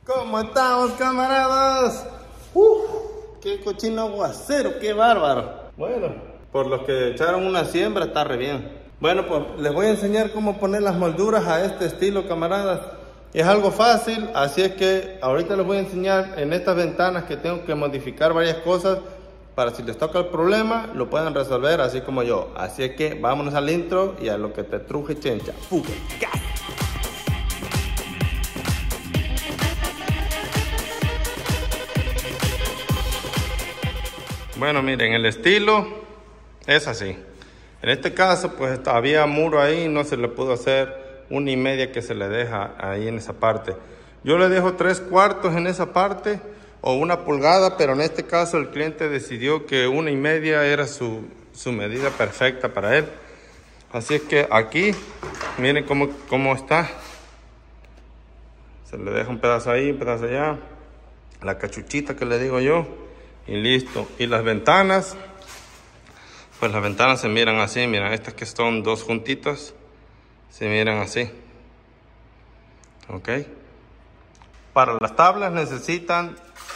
¿Cómo estamos, camaradas? ¡Qué cochino aguacero! ¡Qué bárbaro! Bueno, por los que echaron una siembra está re bien. Bueno, pues les voy a enseñar cómo poner las molduras a este estilo, camaradas. Es algo fácil, así es que ahorita les voy a enseñar en estas ventanas que tengo que modificar varias cosas para si les toca el problema, lo puedan resolver así como yo. Así es que vámonos al intro y a lo que te truje, chencha. ¡Fuga! Bueno, miren, el estilo es así. En este caso, pues había muro ahí, no se le pudo hacer 1,5 que se le deja ahí en esa parte. Yo le dejo 3/4 en esa parte o 1 pulgada, pero en este caso el cliente decidió que 1,5 era su medida perfecta para él. Así es que aquí, miren cómo está. Se le deja un pedazo ahí, un pedazo allá. La cachuchita que le digo yo. Y listo. Y las ventanas, pues las ventanas se miran así. Miren, estas que son 2 juntitas, se miran así. Ok. Para las tablas necesitan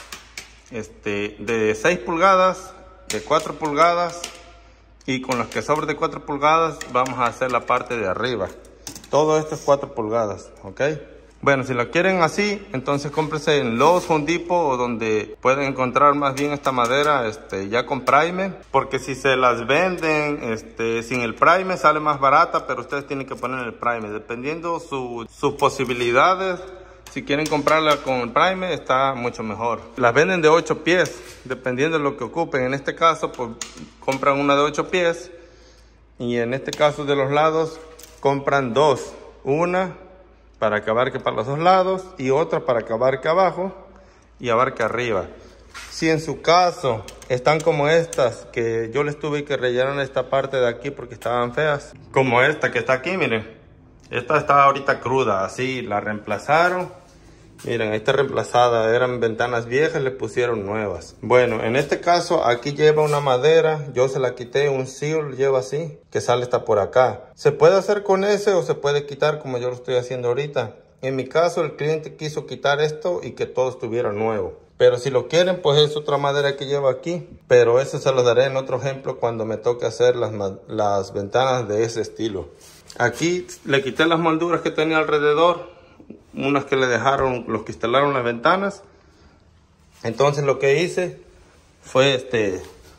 de 6 pulgadas, de 4 pulgadas. Y con las que sobren de 4 pulgadas vamos a hacer la parte de arriba. Todo esto es 4 pulgadas. Ok. Bueno, si lo quieren así, entonces cómprense en Lowe's, Home Depot o donde pueden encontrar más bien esta madera ya con primer. Porque si se las venden sin el primer sale más barata, pero ustedes tienen que poner el primer. Dependiendo sus posibilidades, si quieren comprarla con el primer está mucho mejor. Las venden de 8 pies, dependiendo de lo que ocupen. En este caso, pues compran una de 8 pies. Y en este caso de los lados, compran 2. Una para que abarque para los 2 lados y otra para que abarque abajo y abarque arriba. Si en su caso están como estas, que yo les tuve que rellenar esta parte de aquí porque estaban feas, como esta que está aquí, miren, esta está ahorita cruda, así la reemplazaron. Miren, ahí está reemplazada, eran ventanas viejas, le pusieron nuevas. Bueno, en este caso aquí lleva una madera, yo se la quité, un seal lleva así, que sale hasta por acá. Se puede hacer con ese o se puede quitar como yo lo estoy haciendo ahorita. En mi caso el cliente quiso quitar esto y que todo estuviera nuevo. Pero si lo quieren, pues es otra madera que lleva aquí. Pero eso se lo daré en otro ejemplo cuando me toque hacer las ventanas de ese estilo. Aquí le quité las molduras que tenía alrededor. Unas que le dejaron los que instalaron las ventanas. Entonces lo que hice fue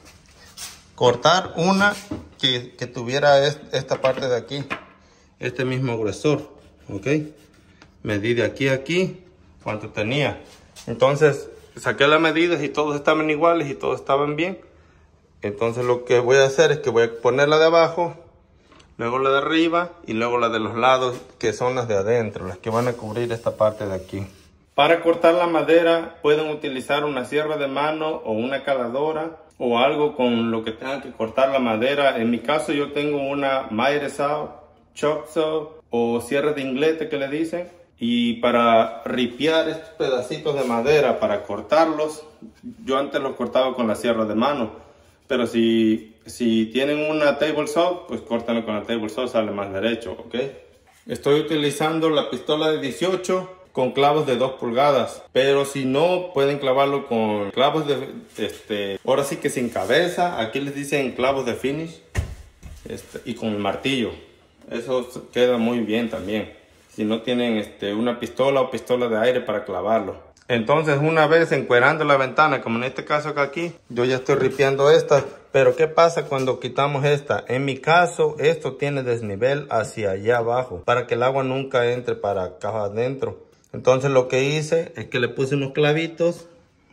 cortar una que tuviera esta parte de aquí, este mismo gruesor. Ok, medí de aquí a aquí cuánto tenía. Entonces saqué las medidas y todos estaban iguales y todos estaban bien. Entonces lo que voy a hacer es que voy a poner la de abajo, luego la de arriba y luego la de los lados, que son las de adentro, las que van a cubrir esta parte de aquí. Para cortar la madera pueden utilizar una sierra de mano o una caladora o algo con lo que tengan que cortar la madera. En mi caso yo tengo una miter saw, chop saw o sierra de inglete que le dicen. Y para ripiar estos pedacitos de madera, para cortarlos, yo antes los cortaba con la sierra de mano. Pero si tienen una table saw, pues córtenlo con la table saw, sale más derecho, ¿ok? Estoy utilizando la pistola de 18 con clavos de 2 pulgadas. Pero si no, pueden clavarlo con clavos de, ahora sí que sin cabeza. Aquí les dicen clavos de finish. Y con el martillo. Eso queda muy bien también. Si no tienen una pistola o pistola de aire para clavarlo. Entonces una vez encuerando la ventana, como en este caso acá aquí, yo ya estoy ripiando esta. Pero ¿qué pasa cuando quitamos esta? En mi caso, esto tiene desnivel hacia allá abajo, para que el agua nunca entre para acá adentro. Entonces lo que hice es que le puse unos clavitos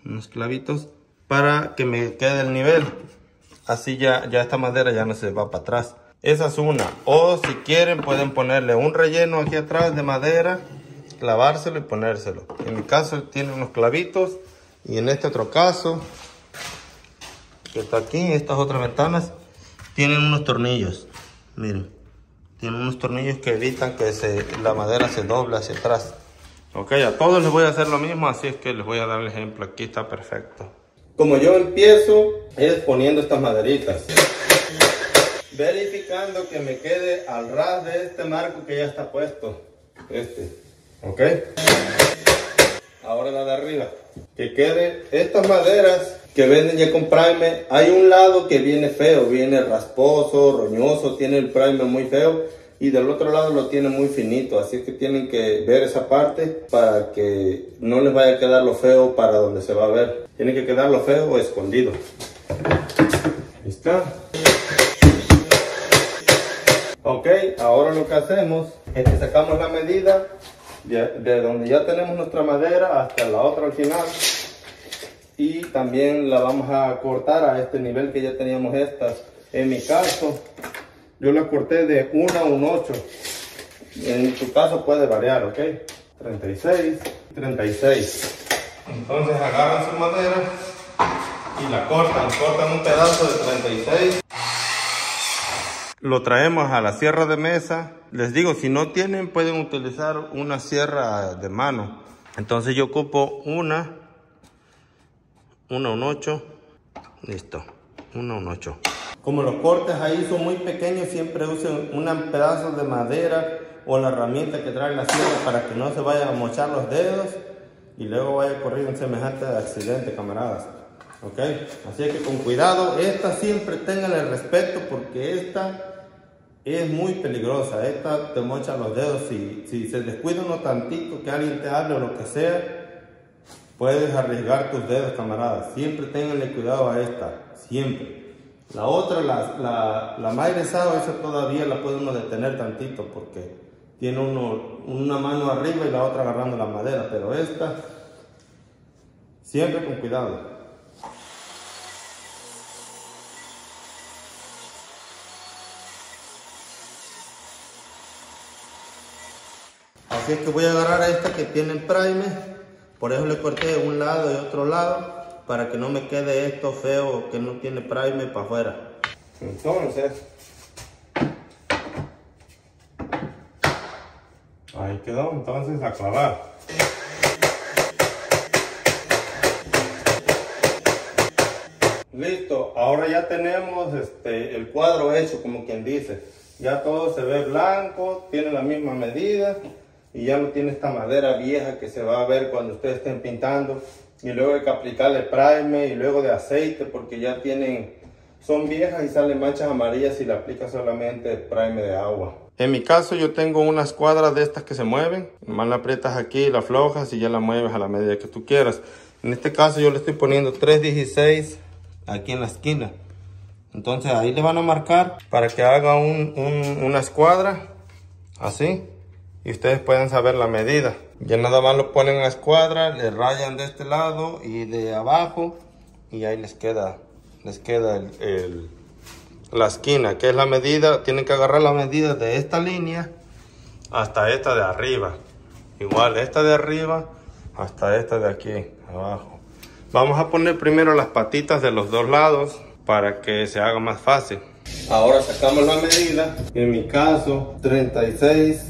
para que me quede el nivel. Así ya esta madera ya no se va para atrás. Esa es una. O si quieren pueden ponerle un relleno aquí atrás de madera, clavárselo y ponérselo. En mi caso tiene unos clavitos y en este otro caso que está aquí, estas otras ventanas tienen unos tornillos. Miren, tienen unos tornillos que evitan que la madera se doble hacia atrás. Ok, a todos les voy a hacer lo mismo, así es que les voy a dar el ejemplo. Aquí está perfecto. Como yo empiezo es poniendo estas maderitas, verificando que me quede al ras de este marco que ya está puesto. Ok. Ahora Ahora la de arriba. Que quede estas maderas que venden ya con primer. Hay un lado que viene feo, viene rasposo, roñoso, tiene el primer muy feo. Y del otro lado lo tiene muy finito. Así que tienen que ver esa parte para que no les vaya a quedar lo feo para donde se va a ver. Tiene que quedar lo feo escondido. Ahí está. Ok, ahora lo que hacemos es que sacamos la medida de donde ya tenemos nuestra madera hasta la otra al final, y también la vamos a cortar a este nivel que ya teníamos estas. En mi caso yo la corté de 1 a un 8, en tu caso puede variar, ok, 36, 36. Entonces agarran su madera y la cortan un pedazo de 36. Lo traemos a la sierra de mesa. Les digo, si no tienen, pueden utilizar una sierra de mano. Entonces yo ocupo una un 8. Listo, una un 8. Como los cortes ahí son muy pequeños, siempre usen un pedazo de madera o la herramienta que trae la sierra para que no se vayan a mochar los dedos y luego vaya a ocurrir un semejante accidente, camaradas. Ok, así que con cuidado. Esta siempre tengan el respeto porque esta es muy peligrosa. Esta te mocha los dedos. Si se descuida uno tantito, que alguien te hable o lo que sea, puedes arriesgar tus dedos, camaradas. Siempre tenganle cuidado a esta, siempre. La otra, la más egresada, esa todavía la puede uno detener tantito porque tiene una mano arriba y la otra agarrando la madera, pero esta siempre con cuidado. Así es que voy a agarrar a esta que tiene el primer, por eso le corté un lado y otro lado, para que no me quede esto feo que no tiene primer para afuera. Entonces, ahí quedó. Entonces a clavar. Listo, ahora ya tenemos el cuadro hecho, como quien dice. Ya todo se ve blanco, tiene la misma medida. Y ya no tiene esta madera vieja que se va a ver cuando ustedes estén pintando. Y luego hay que aplicarle primer y luego de aceite, porque ya son viejas y salen manchas amarillas si le aplicas solamente primer de agua. En mi caso yo tengo unas cuadras de estas que se mueven. Nomás la aprietas aquí, la aflojas y ya la mueves a la medida que tú quieras. En este caso yo le estoy poniendo 3/16 aquí en la esquina. Entonces ahí le van a marcar para que haga una escuadra así. Y ustedes pueden saber la medida. Ya nada más lo ponen en la escuadra, le rayan de este lado y de abajo. Y ahí les queda la esquina, que es la medida. Tienen que agarrar la medida de esta línea hasta esta de arriba. Igual esta de arriba hasta esta de aquí abajo. Vamos a poner primero las patitas de los dos lados para que se haga más fácil. Ahora sacamos la medida. En mi caso 36/58,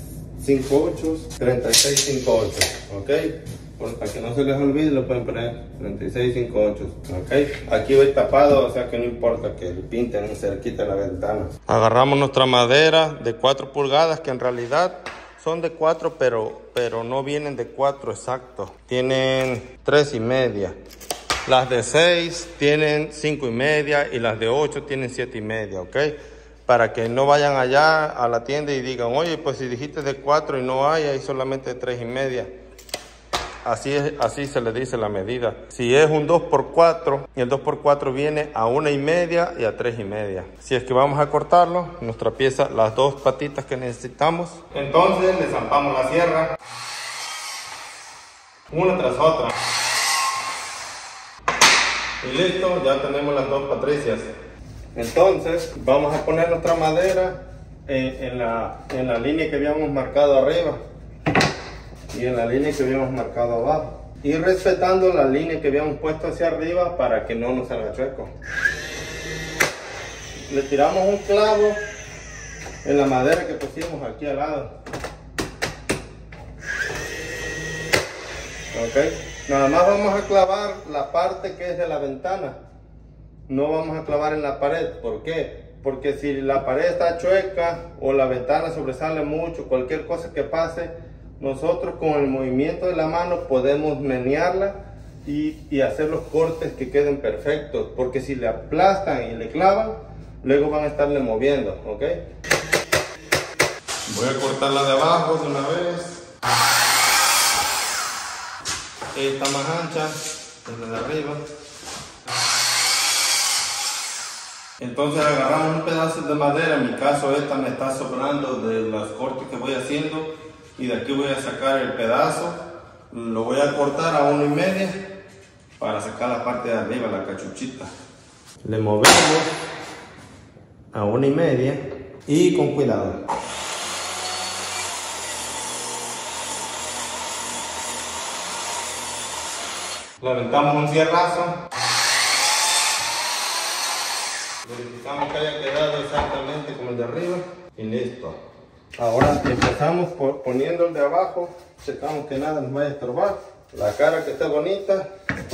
36/58, ok. Bueno, para que no se les olvide lo pueden poner 36/58, ok. Aquí voy tapado, o sea que no importa que le pinten cerquita de la ventana. Agarramos nuestra madera de 4 pulgadas, que en realidad son de 4, pero no vienen de 4 exactos. Tienen 3,5. Las de 6 tienen 5,5 y las de 8 tienen 7,5, ok. Para que no vayan allá a la tienda y digan, oye, pues si dijiste de 4 y no hay solamente de 3,5. Así se le dice la medida. Si es un 2x4, el 2x4 viene a 1,5 y a 3,5. Si es que vamos a cortarlo, nuestra pieza, las dos patitas que necesitamos. Entonces le zampamos la sierra, una tras otra. Y listo, ya tenemos las dos patricias. Entonces vamos a poner nuestra madera en la línea que habíamos marcado arriba y en la línea que habíamos marcado abajo, y respetando la línea que habíamos puesto hacia arriba para que no nos salga chueco. Le tiramos un clavo en la madera que pusimos aquí al lado, ok. Nada más vamos a clavar la parte que es de la ventana. No vamos a clavar en la pared. ¿Por qué? Porque si la pared está chueca o la ventana sobresale mucho, cualquier cosa que pase, nosotros con el movimiento de la mano podemos menearla y hacer los cortes que queden perfectos, porque si le aplastan y le clavan, luego van a estarle moviendo, ¿ok? Voy a cortarla de abajo de una vez. Esta más ancha es la de arriba. Entonces agarramos un pedazo de madera, en mi caso esta me está sobrando de los cortes que voy haciendo, y de aquí voy a sacar el pedazo, lo voy a cortar a 1 1/2 para sacar la parte de arriba, la cachuchita. Le movemos a 1 1/2 y con cuidado. Le aventamos un cierrazo. Verificamos que haya quedado exactamente como el de arriba y listo. Ahora empezamos poniendo el de abajo, checamos que nada nos vaya a estorbar, la cara que esté bonita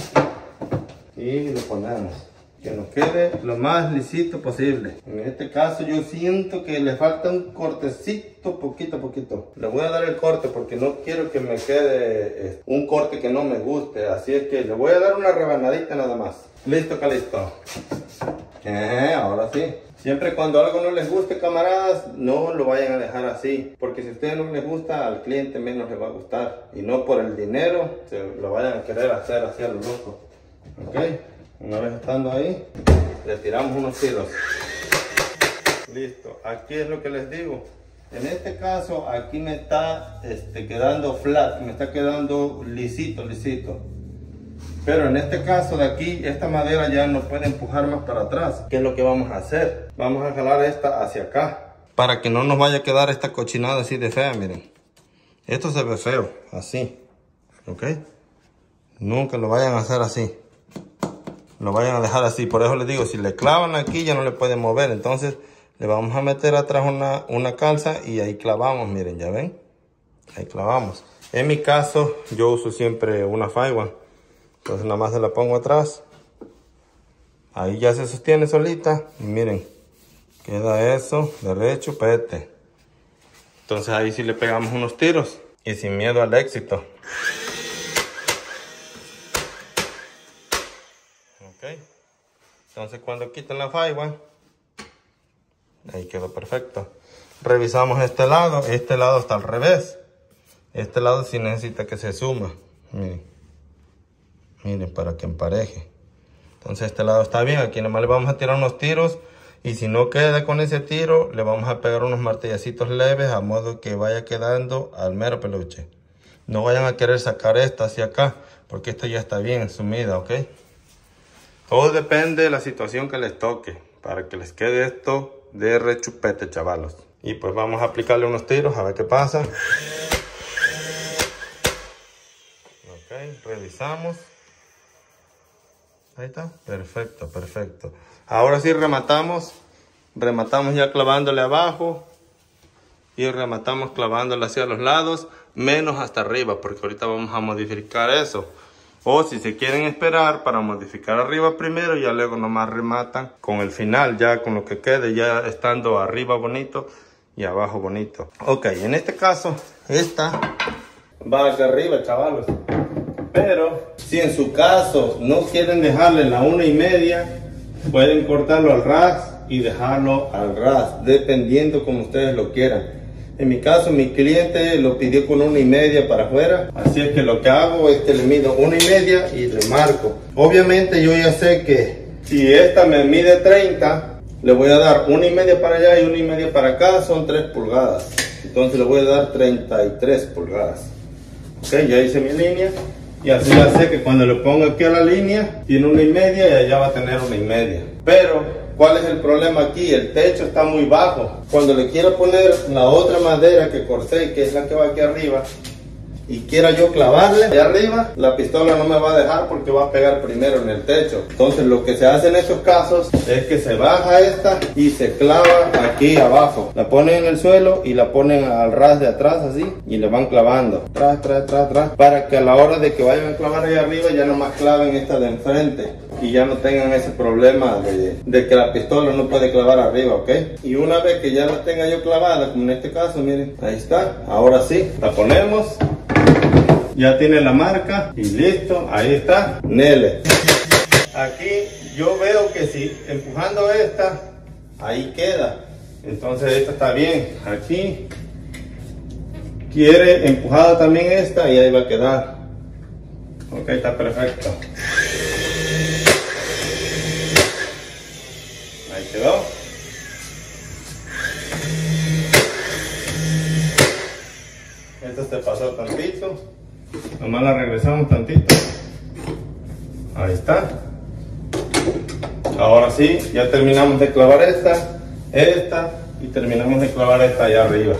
y lo ponemos, que nos quede lo más lisito posible. En este caso yo siento que le falta un cortecito, poquito a poquito. Le voy a dar el corte porque no quiero que me quede un corte que no me guste, así es que le voy a dar una rebanadita nada más. Listo, listo. Ahora sí. Siempre cuando algo no les guste, camaradas, no lo vayan a dejar así, porque si a ustedes no les gusta, al cliente menos le va a gustar, y no por el dinero se lo vayan a querer hacer así a lo loco. Ok, una vez estando ahí, le tiramos unos tiros. Listo, aquí es lo que les digo. En este caso, aquí me está quedando flat, me está quedando lisito. Pero en este caso de aquí, esta madera ya no puede empujar más para atrás. ¿Qué es lo que vamos a hacer? Vamos a jalar esta hacia acá, para que no nos vaya a quedar esta cochinada así de fea, miren. Esto se ve feo, así. ¿Ok? Nunca lo vayan a hacer así. Lo vayan a dejar así. Por eso les digo, si le clavan aquí ya no le pueden mover. Entonces le vamos a meter atrás una calza y ahí clavamos, miren, ¿ya ven? Ahí clavamos. En mi caso, yo uso siempre una Faiwan. Entonces nada más se la pongo atrás. Ahí ya se sostiene solita. Y miren, queda eso derecho, pete. Entonces ahí sí le pegamos unos tiros. Y sin miedo al éxito. Ok. Entonces cuando quiten la Faiwan, ahí quedó perfecto. Revisamos este lado. Este lado está al revés. Este lado sí necesita que se suma. Miren, para que empareje. Entonces este lado está bien. Aquí nomás le vamos a tirar unos tiros. Y si no queda con ese tiro, le vamos a pegar unos martillacitos leves, a modo que vaya quedando al mero peluche. No vayan a querer sacar esta hacia acá, porque esta ya está bien sumida, ¿ok? Todo depende de la situación que les toque, para que les quede esto de rechupete, chavalos. Y pues vamos a aplicarle unos tiros, a ver qué pasa. Ok, revisamos. Ahí está, perfecto. Ahora sí rematamos ya clavándole abajo y rematamos clavándole hacia los lados, menos hasta arriba, porque ahorita vamos a modificar eso. O si se quieren esperar para modificar arriba primero, ya luego nomás rematan con el final, ya con lo que quede, ya estando arriba bonito y abajo bonito. Ok, en este caso, esta va hacia arriba, chavalos. Pero si en su caso no quieren dejarle la 1 1/2, pueden cortarlo al ras y dejarlo al ras, dependiendo como ustedes lo quieran. En mi caso, mi cliente lo pidió con 1 1/2 para afuera, así es que lo que hago es que le mido 1 1/2 y le marco. Obviamente yo ya sé que si esta me mide 30, le voy a dar 1 1/2 para allá y 1 1/2 para acá, son 3 pulgadas. Entonces le voy a dar 33 pulgadas. Ok, ya hice mi línea. Y así ya sé que cuando le pongo aquí a la línea, tiene 1 1/2 y allá va a tener 1 1/2. Pero, ¿cuál es el problema aquí? El techo está muy bajo. Cuando le quiero poner la otra madera que corté, que es la que va aquí arriba, y quiera yo clavarle de arriba, la pistola no me va a dejar porque va a pegar primero en el techo. Entonces lo que se hace en estos casos es que se baja esta y se clava aquí abajo. La ponen en el suelo y la ponen al ras de atrás así y le van clavando tras, para que a la hora de que vayan a clavar ahí arriba ya nomás claven esta de enfrente y ya no tengan ese problema de que la pistola no puede clavar arriba, ¿ok? Y una vez que ya la tenga yo clavada, como en este caso, miren, ahí está. Ahora sí, la ponemos. Ya tiene la marca y listo, ahí está, Nele. Aquí yo veo que si empujando esta, ahí queda. Entonces esta está bien. Aquí quiere empujada también esta y ahí va a quedar. Ok, está perfecto. Ahí quedó. Esta se pasó tantito. Nomás la regresamos tantito. Ahí está. Ahora sí, ya terminamos de clavar esta y terminamos de clavar esta allá arriba.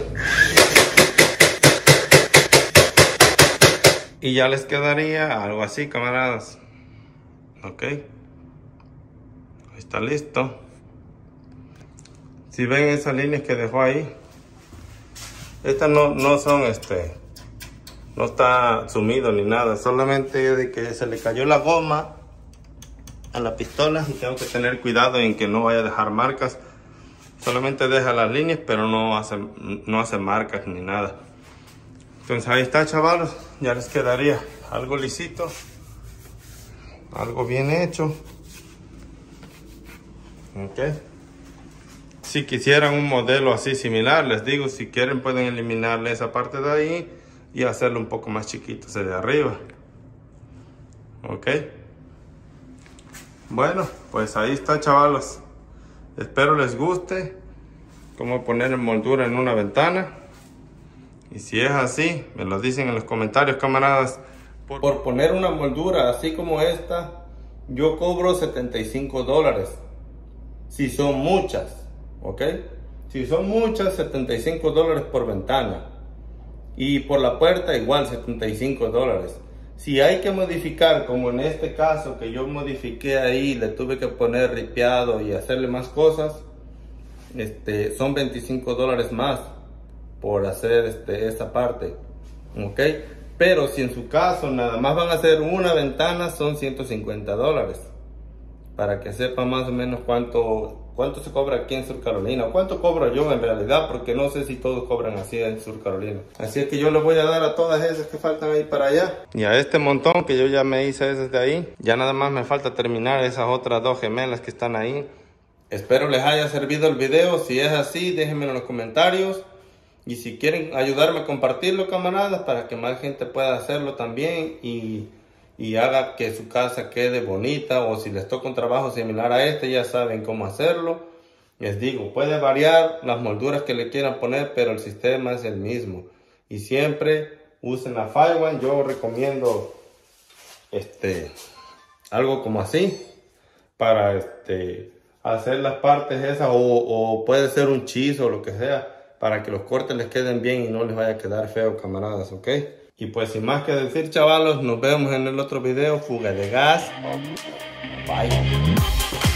Y ya les quedaría algo así, camaradas. Ok. Ahí está listo. Si ven esas líneas que dejó ahí, estas no son no está sumido ni nada, solamente de que se le cayó la goma a la pistola y tengo que tener cuidado en que no vaya a dejar marcas. Solamente deja las líneas, pero no hace marcas ni nada. Entonces ahí está, chavalos, ya les quedaría algo lisito, algo bien hecho. Ok. Si quisieran un modelo así similar, les digo, si quieren pueden eliminarle esa parte de ahí y hacerlo un poco más chiquito ese de arriba. Ok. Bueno, pues ahí está, chavalos. Espero les guste cómo poner moldura en una ventana. Y si es así, me lo dicen en los comentarios, camaradas. Por poner una moldura así como esta, yo cobro $75. Si son muchas, ¿ok? Si son muchas, $75 por ventana. Y por la puerta igual, $75. Si hay que modificar, como en este caso que yo modifiqué ahí, le tuve que poner ripiado y hacerle más cosas, son $25 más por hacer esa parte, ok. Pero si en su caso nada más van a hacer una ventana, son $150, para que sepan más o menos cuánto se cobra aquí en Sur Carolina, o cuánto cobro yo en realidad, porque no sé si todos cobran así en Sur Carolina. Así es que yo les voy a dar a todas esas que faltan ahí para allá, y a este montón que yo ya me hice esas de ahí. Ya nada más me falta terminar esas otras dos gemelas que están ahí. Espero les haya servido el video. Si es así, déjenmelo en los comentarios. Y si quieren ayudarme a compartirlo, camaradas, para que más gente pueda hacerlo también y haga que su casa quede bonita, o si les toca un trabajo similar a este, ya saben cómo hacerlo. Les digo, puede variar las molduras que le quieran poner, pero el sistema es el mismo. Y siempre usen la Firewire. Yo recomiendo algo como así para hacer las partes esas, o puede ser un chis o lo que sea, para que los cortes les queden bien y no les vaya a quedar feo, camaradas, ¿ok? Y pues sin más que decir, chavalos, nos vemos en el otro video. Fuga de gas. Bye.